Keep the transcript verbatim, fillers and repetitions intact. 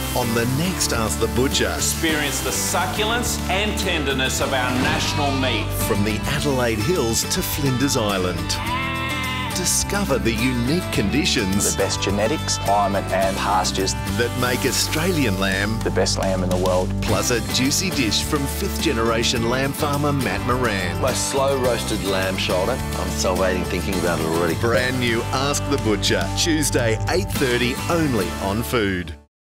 on the next Ask the Butcher. Experience the succulence and tenderness of our national meat. From the Adelaide Hills to Flinders Island. Discover the unique conditions, the best genetics, climate and pastures that make Australian lamb the best lamb in the world. Plus a juicy dish from fifth generation lamb farmer Matt Moran. My slow roasted lamb shoulder. I'm salivating thinking about it already. Brand new Ask the Butcher, Tuesday eight thirty only on Food.